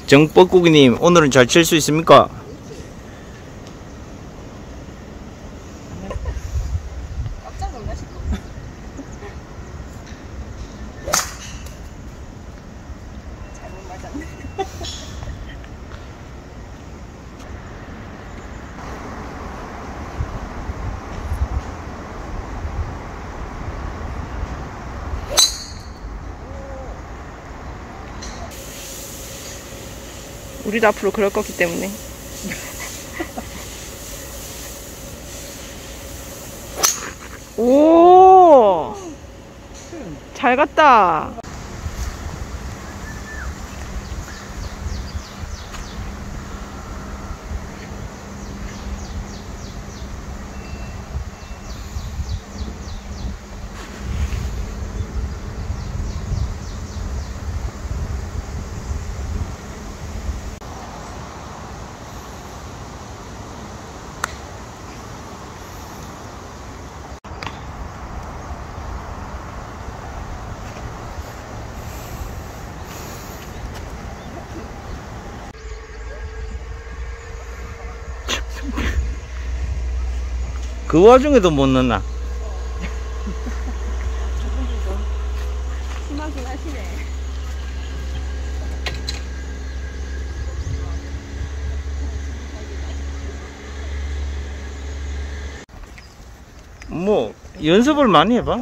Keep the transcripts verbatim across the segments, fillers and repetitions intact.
정뻐꾸기님, 오늘은 잘 칠 수 있습니까? 깜짝 놀라실 거예요. 잘못 맞았네. 우리도 앞으로 그럴 거기 때문에. 오! 잘 갔다. 그 와중에도 못 넣나? 심하긴 하시네. 뭐 연습을 많이 해봐.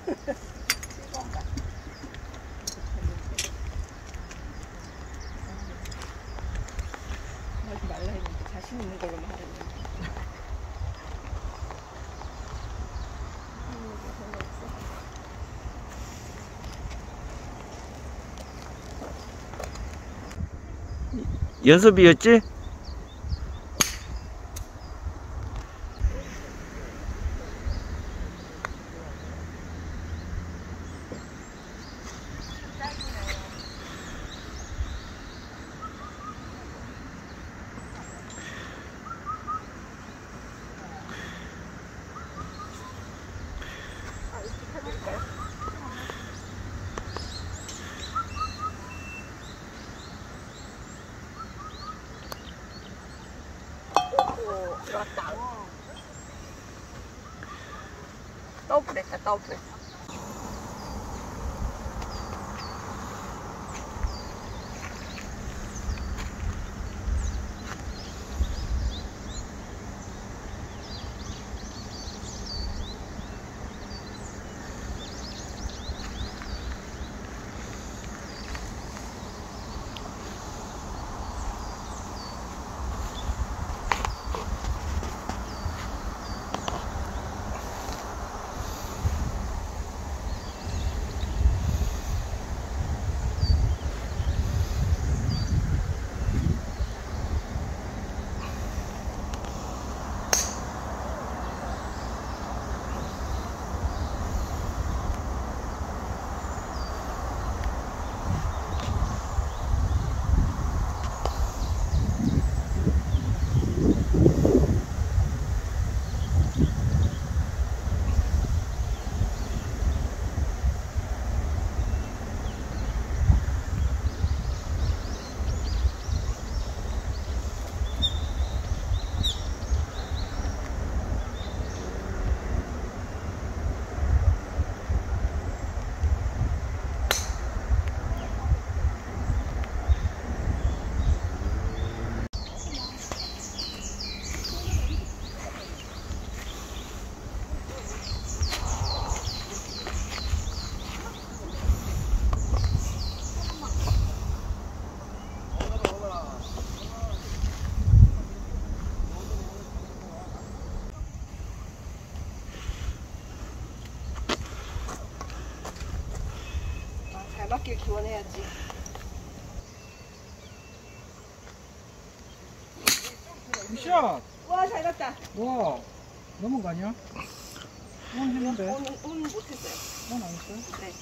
하지 말라 했는데 자신 있는 걸로만 하랬는데. 연습이었지? 들어왔다. 더블했다, 더블. 잘 맞길 기원해야지. 굿샷! 와, 잘 갔다. 와, 넘은 거 아니야? 온 했는데. 오늘, 오늘 못했어요. 온 안 했어요? 네.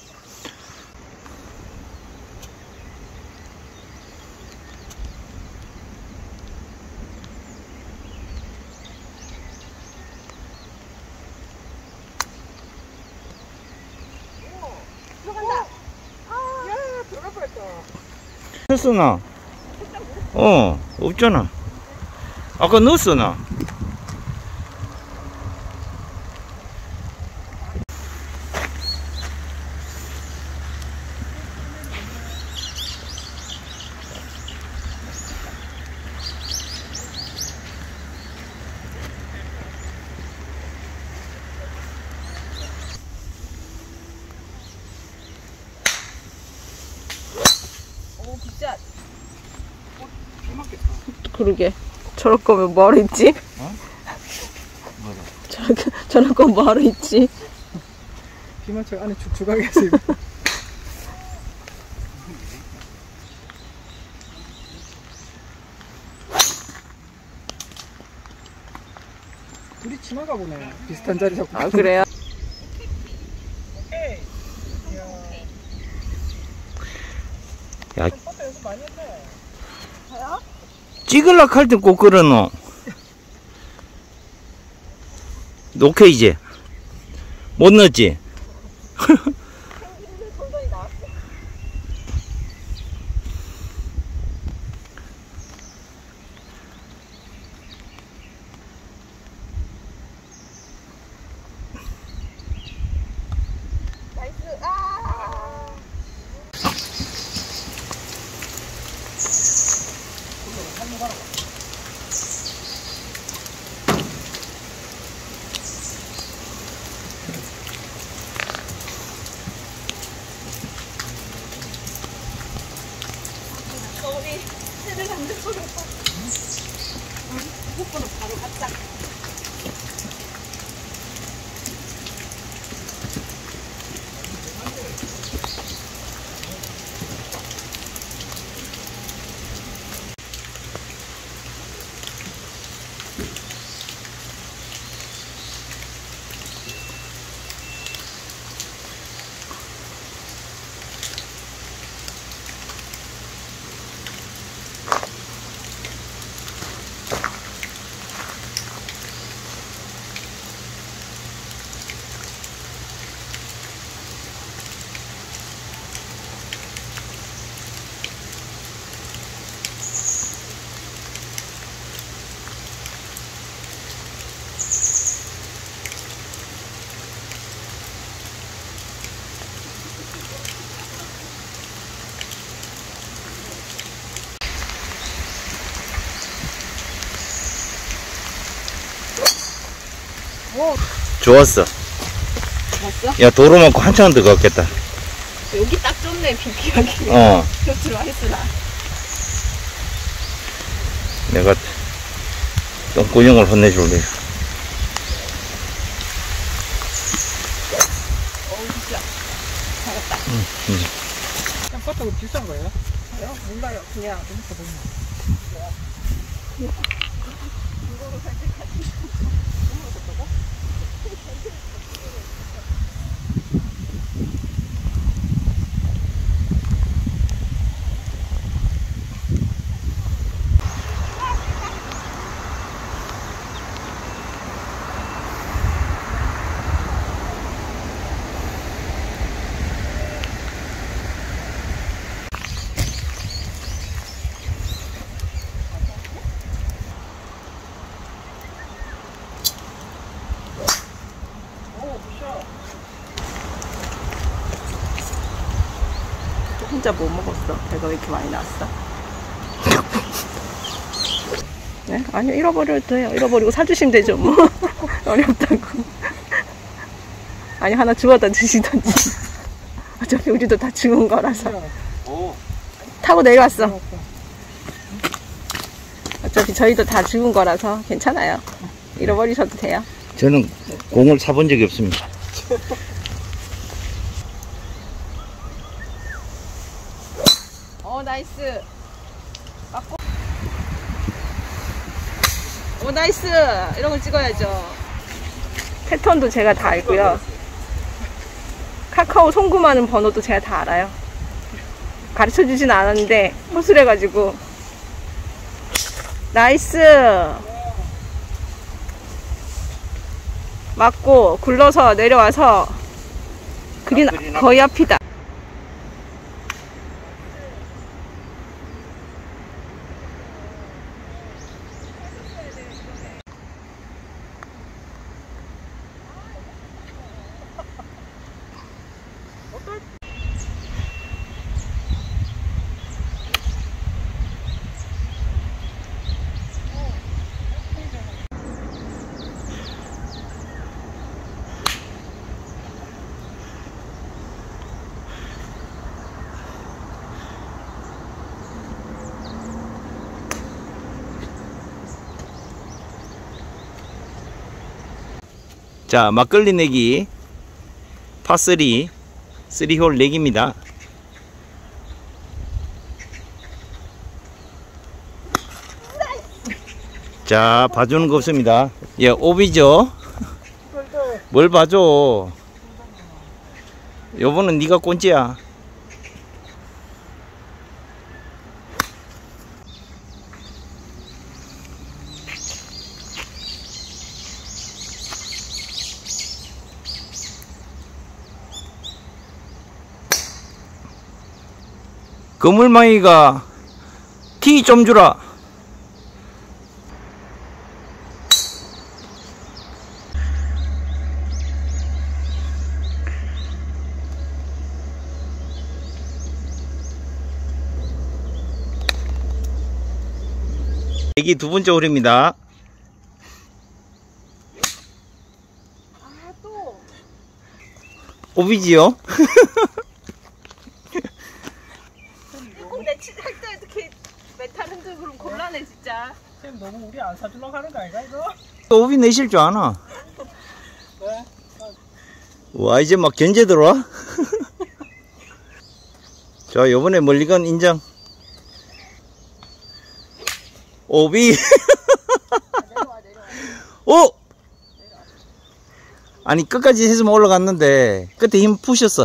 들어간다. 야, 들어갈 뻔했다. 했으나 했던 어, 없잖아. 아까 넣었어, 나. 오, 굿샷. 비 맞겠다. 그러게. 저럴 거면 뭐하러 있지? 어? 맞아. 저럴, 저럴 거면 뭐하러 있지? 비 맞춰 안에 축축하게 해서 이거. 둘이 친하가 보네. 비슷한 자리 잡고. 아, 그래요? 오케이. 야, 퍼터 연습 많이 했네. 찍을라 할 땐 꼭 끌어넣어. 오케이, 이제. 못 넣었지? 나이스. 아! 우리 새를 담는 소리 오빠. 무조건 바로 갔다. 오, 좋았어. 봤어? 야, 도로 맞고 한참 더 걷겠다. 여기 딱 좋네, 비비하기. 어, 곁으로 했으나. 내가 똥구녕을 혼내줄래. 어우, 진짜. 잘했다. 그냥 퍼터가 비싼 거예요? 저요? 몰라요. 그냥. 재밌어 보이네. 이거로 살짝 같이. 혼자 뭐 먹었어? 배가 왜 이렇게 많이 나왔어? 네? 아니요, 잃어버려도 돼요. 잃어버리고 사주시면 되죠, 뭐. 어렵다고. 아니, 하나 주워다 드시던지. 어차피 우리도 다 주운 거라서. 오. 타고 내려왔어. 어차피 저희도 다 주운 거라서 괜찮아요. 잃어버리셔도 돼요. 저는 공을 사본 적이 없습니다. 어, 나이스. 맞고. 오, 나이스. 이런 걸 찍어야죠. 패턴도 제가 다 알고요. 카카오 송금하는 번호도 제가 다 알아요. 가르쳐 주진 않았는데 허술해가지고. 나이스. 맞고 굴러서 내려와서 그린 거의 앞이다. 자, 막걸리 내기 파삼 삼 홀 내기입니다. 자, 봐주는 거 없습니다. 예, 오비죠. 뭘 봐줘. 요번은 네가 꼰지야. 그물망이가 티 좀 주라. 여기 두 번째 홀입니다. 아, 또. 오비지요? 꼭 내 치 할 때 이렇게 메탈 흔들 그럼 곤란해 진짜. 쌤 너무 우리 안 사주려고 하는 거 아닌가 이거? 또 오비 내실 줄 아나? 왜? 와, 이제 막 견제 들어와? 자, 요번에 멀리건 인정. 오비. 오! 아니, 끝까지 했으면 올라갔는데 끝에 힘 푸셨어.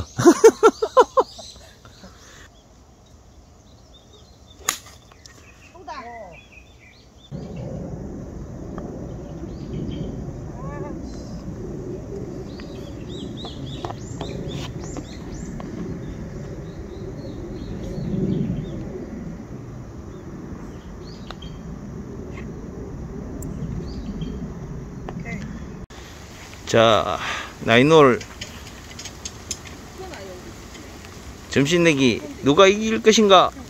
자, 나인홀 점심 내기 누가 이길 것인가?